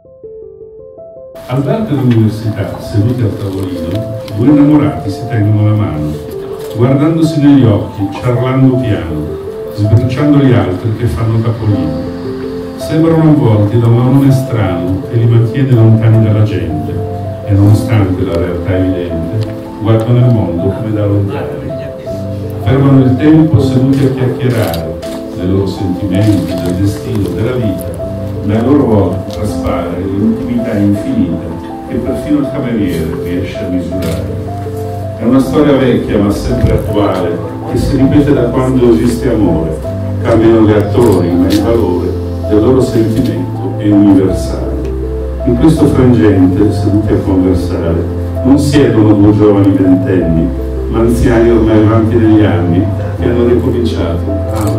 Al bar dell'università, seduti al tavolino, due innamorati si tengono la mano, guardandosi negli occhi, ciarlando piano, sbirciando gli altri che fanno capolino. Sembrano avvolti da un amore strano che li mantiene lontani dalla gente e, nonostante la realtà evidente, guardano il mondo come da lontano. Fermano il tempo seduti a chiacchierare dei loro sentimenti, del destino, della vita, ma a loro volta traspare l'intimità infinita che perfino il cameriere riesce a misurare. È una storia vecchia ma sempre attuale che si ripete da quando esiste amore. Cambiano gli attori, ma il valore del loro sentimento è universale. In questo frangente, seduti a conversare, non siedono due giovani ventenni, ma anziani ormai avanti negli anni che hanno ricominciato a